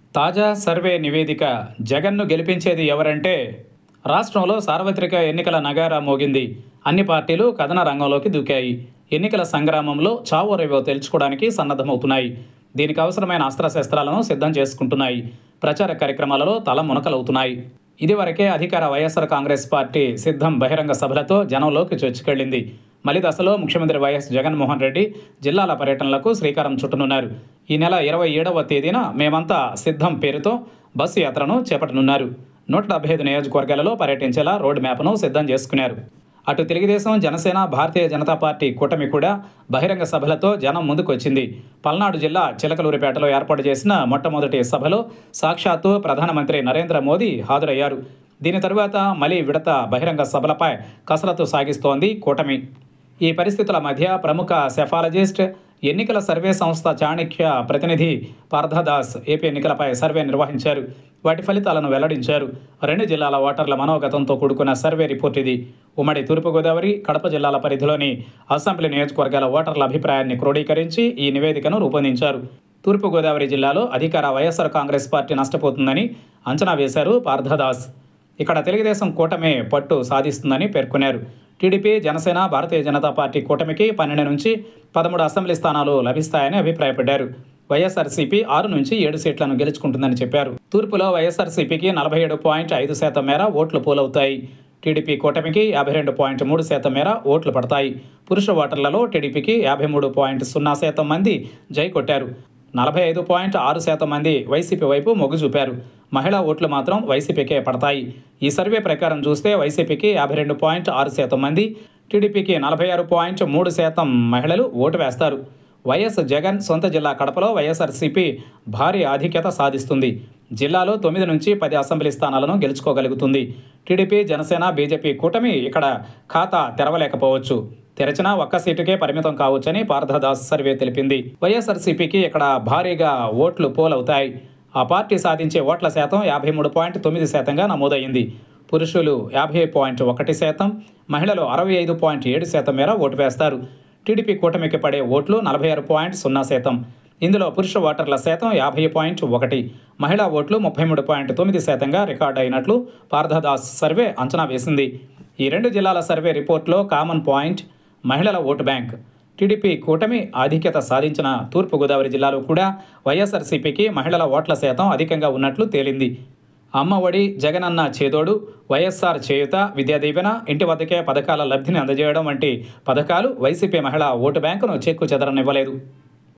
తాజా సర్వే నివేదిక జగన్ను గెలిపించేది ఎవరంటే రాష్ట్రంలో సార్వత్రిక ఎన్నికల నగారా మోగింది. అన్ని పార్టీలు కథన రంగంలోకి దూకాయి. ఎన్నికల సంగ్రామంలో చావో రేవో తేల్చుకోవడానికి సన్నద్ధమవుతున్నాయి. దీనికి అవసరమైన అస్త్రశస్త్రాలను సిద్ధం చేసుకుంటున్నాయి. ప్రచార కార్యక్రమాలలో తల మునకలవుతున్నాయి. ఇదివరకే అధికార వైఎస్ఆర్ కాంగ్రెస్ పార్టీ సిద్ధం బహిరంగ సభలతో జనంలోకి చొచ్చుకెళ్లింది. మలి దశలో ముఖ్యమంత్రి వైఎస్ జగన్మోహన్ రెడ్డి జిల్లాల పర్యటనలకు శ్రీకారం చుట్టనున్నారు. ఈ నెల 27వ తేదీన మేమంతా సిద్ధం పేరుతో బస్సు యాత్రను చేపట్టనున్నారు. 175 నియోజకవర్గాలలో పర్యటించేలా రోడ్ మ్యాప్ను సిద్ధం చేసుకున్నారు. అటు తెలుగుదేశం, జనసేన, భారతీయ జనతా పార్టీ కూటమి కూడా బహిరంగ సభలతో జనం ముందుకొచ్చింది. పల్నాడు జిల్లా చిలకలూరిపేటలో ఏర్పాటు చేసిన మొట్టమొదటి సభలో సాక్షాత్తు ప్రధానమంత్రి నరేంద్ర మోదీ హాజరయ్యారు. దీని తరువాత మలి విడత బహిరంగ సభలపై కసరత్తు సాగిస్తోంది కూటమి. ఈ పరిస్థితుల మధ్య ప్రముఖ సెఫాలజిస్ట్, ఎన్నికల సర్వే సంస్థ చాణక్య ప్రతినిధి పార్థదాస్ ఏపీ ఎన్నికలపై సర్వే నిర్వహించారు. వాటి ఫలితాలను వెల్లడించారు. 2 జిల్లాల ఓటర్ల మనోగతంతో కూడుకున్న సర్వే రిపోర్ట్ ఇది. ఉమ్మడి తూర్పుగోదావరి, కడప జిల్లాల పరిధిలోని అసెంబ్లీ నియోజకవర్గాల ఓటర్ల అభిప్రాయాన్ని క్రోడీకరించి ఈ నివేదికను రూపొందించారు. తూర్పుగోదావరి జిల్లాలో అధికార వైఎస్ఆర్ కాంగ్రెస్ పార్టీ నష్టపోతుందని అంచనా వేశారు పార్థదాస్. ఇక్కడ తెలుగుదేశం కూటమి పట్టు సాధిస్తుందని పేర్కొన్నారు. టీడీపీ, జనసేన, భారతీయ జనతా పార్టీ కూటమికి 12 నుంచి 13 అసెంబ్లీ స్థానాలు లభిస్తాయని అభిప్రాయపడ్డారు. వైఎస్ఆర్సీపీ 6 నుంచి 7 సీట్లను గెలుచుకుంటుందని చెప్పారు. తూర్పులో వైఎస్ఆర్సీపీకి 47.5% మేర ఓట్లు పోలవుతాయి. టీడీపీ కూటమికి 52.3% మేర ఓట్లు పడతాయి. పురుష ఓటర్లలో టీడీపీకి 53.0% మంది జై కొట్టారు. 45.6% మంది వైసీపీ వైపు మొగ్గు చూపారు. మహిళా ఓట్లు మాత్రం వైసీపీకే పడతాయి. ఈ సర్వే ప్రకారం చూస్తే వైసీపీకి 52.6% మంది, టీడీపీకి 46.3% మహిళలు ఓటు వేస్తారు. వైఎస్ జగన్ సొంత జిల్లా కడపలో వైఎస్ఆర్సీపీ భారీ ఆధిక్యత సాధిస్తుంది. జిల్లాలో 9 నుంచి 10 అసెంబ్లీ స్థానాలను గెలుచుకోగలుగుతుంది. టీడీపీ, జనసేన, బీజేపీ కూటమి ఇక్కడ ఖాతా తెరవలేకపోవచ్చు. తెరచినా ఒక్క సీటుకే పరిమితం కావచ్చని పార్థదాస్ సర్వే తెలిపింది. వైఎస్ఆర్సీపీకి ఇక్కడ భారీగా ఓట్లు పోలవుతాయి. ఆ పార్టీ సాధించే ఓట్ల శాతం 53.9%గా నమోదైంది. పురుషులు 50.1%, మహిళలు 65.7% మేర ఓటు వేస్తారు. టీడీపీ కూటమికి పడే ఓట్లు 46.0%. ఇందులో పురుష ఓటర్ల శాతం 50.1%, మహిళా ఓట్లు 33.9%గా రికార్డు అయినట్లు పార్థదాస్ సర్వే అంచనా వేసింది. ఈ 2 జిల్లాల సర్వే రిపోర్టులో కామన్ పాయింట్ మహిళల ఓటు బ్యాంక్. టీడీపీ కూటమి ఆధిక్యత సాధించిన తూర్పుగోదావరి జిల్లాలో కూడా వైఎస్ఆర్సీపీకి మహిళల ఓట్ల శాతం అధికంగా ఉన్నట్లు తేలింది. అమ్మ ఒడి, జగనన్న చేదోడు, వైఎస్ఆర్ చేయుత, విద్యాదీవెన, ఇంటి వద్దకే పథకాల లబ్ధిని అందజేయడం వంటి పథకాలు వైసీపీ మహిళా ఓటు బ్యాంకును చెక్కు చెదరనివ్వలేదు.